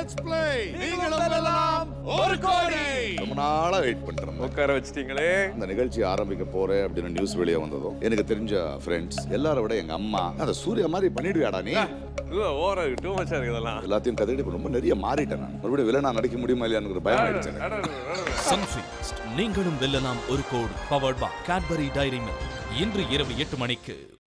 Let's play நீங்களும் வெல்லலாம் ஒரு கோடி. ரொம்ப நாளா வெயிட் பண்றேன். உட்கார வச்சிட்டீங்களே. இந்த நிகழ்ச்சி ஆரம்பிக்க போறேன் அப்படின்னு நியூஸ் வெளியே வந்ததும் எனக்கு தெரிஞ்ச ஃப்ரெண்ட்ஸ் எல்லாரை விட எங்க அம்மா அந்த சூர்யா மாதிரி பண்ணிடுவியாடா நீ, ஓவரா டூ மச்சா இருக்கு இதெல்லாம். எல்லாத்தையும் கதையிட்டு ரொம்ப நிறைய மாறிட்டேன். நான் மறுபடியும் வில்லனா நடிக்க முடியுமா இல்லையான்னு பயம் ஆயிடுச்சு. சன்ஃபீஸ்ட் நீங்களும் வெல்லலாம் ஒரு கோடி. Powered by Cadbury Dairy Milk. இன்று இரவு 8 மணிக்கு.